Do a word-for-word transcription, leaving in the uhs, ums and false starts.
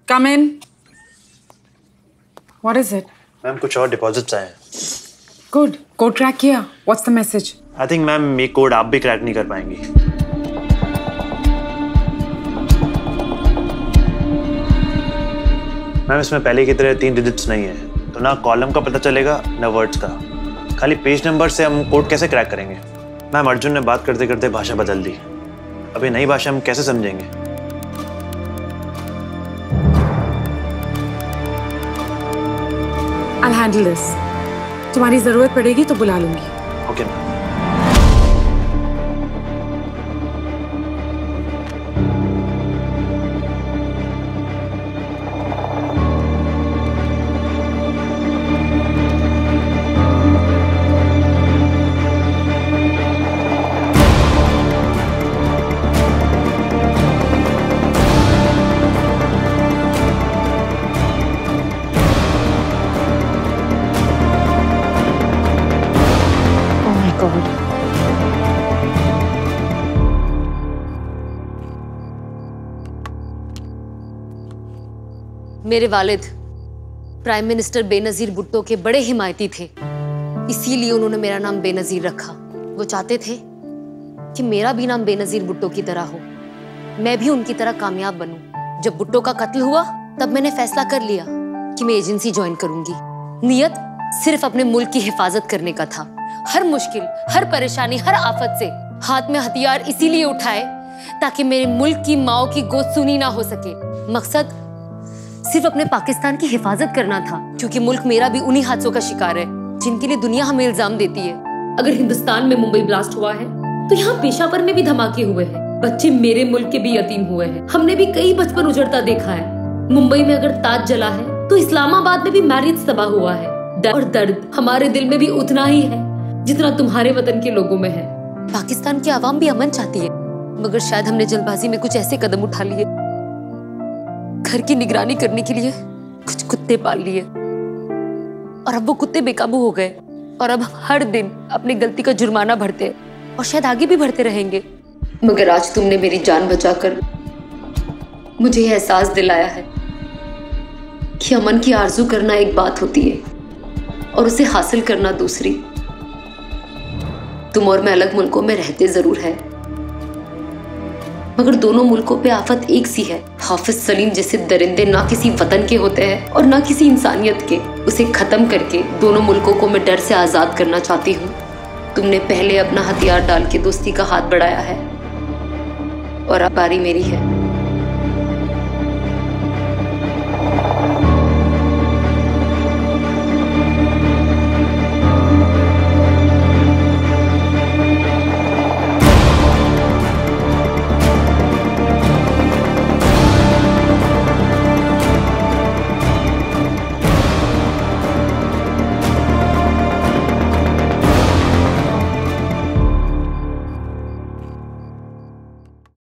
Come in. What is it? Ma'am कुछ और deposits आए हैं। Good. Code crack किया. What's the message? I think ma'am ये कोड आप भी क्रैक नहीं कर पाएंगी। मैम इसमें पहले की तरह तीन डिजिट्स नहीं है, तो ना कॉलम का पता चलेगा ना वर्ड्स का। खाली पेज नंबर से हम कोड कैसे क्रैक करेंगे? मैम अर्जुन ने बात करते करते भाषा बदल दी। अभी नई भाषा हम कैसे समझेंगे? I'll handle this. तुम्हारी जरूरत पड़ेगी तो बुला लूंगी। Okay ma'am. मेरे वालिद प्राइम मिनिस्टर बेनजीर भुट्टो के बड़े हिमायती थे, इसीलिए उन्होंने मेरा नाम बेनजीर रखा। वो चाहते थे कि मेरा भी नाम बेनजीर भुट्टो की तरह हो, मैं भी उनकी तरह कामयाब बनूं। जब भुट्टो का कत्ल हुआ तब मैंने फैसला कर लिया कि मैं एजेंसी ज्वाइन करूंगी। नियत सिर्फ अपने मुल्क की हिफाजत करने का था। हर मुश्किल, हर परेशानी, हर आफत से हाथ में हथियार इसीलिए उठाए ताकि मेरे मुल्क की माओ की गोद सुनी ना हो सके। मकसद सिर्फ अपने पाकिस्तान की हिफाजत करना था, क्योंकि मुल्क मेरा भी उन्हीं हादसों का शिकार है जिनके लिए दुनिया हमें इल्जाम देती है। अगर हिंदुस्तान में मुंबई ब्लास्ट हुआ है तो यहाँ पेशावर में भी धमाके हुए हैं, बच्चे मेरे मुल्क के भी यतीम हुए हैं। हमने भी कई बचपन उजड़ता देखा है। मुंबई में अगर ताज जला है तो इस्लामाबाद में भी मैरिज तबाह हुआ है। और दर्द हमारे दिल में भी उतना ही है जितना तुम्हारे वतन के लोगों में है। पाकिस्तान की आवाम भी अमन चाहती है, मगर शायद हमने जल्दबाजी में कुछ ऐसे कदम उठा लिए, घर की निगरानी करने के लिए कुछ कुत्ते पाल लिए, और अब वो कुत्ते बेकाबू हो गए और अब हर दिन अपनी गलती का जुर्माना भरते और शायद आगे भी भरते रहेंगे। मगर आज तुमने मेरी जान बचाकर मुझे यह एहसास दिलाया है कि अमन की आरजू करना एक बात होती है और उसे हासिल करना दूसरी। तुम और मैं अलग मुल्कों में रहते जरूर है, मगर दोनों मुल्कों पे आफत एक सी है। हाफिज सलीम जैसे दरिंदे ना किसी वतन के होते हैं और ना किसी इंसानियत के। उसे खत्म करके दोनों मुल्कों को मैं डर से आजाद करना चाहती हूँ। तुमने पहले अपना हथियार डाल के दोस्ती का हाथ बढ़ाया है और अब बारी मेरी है।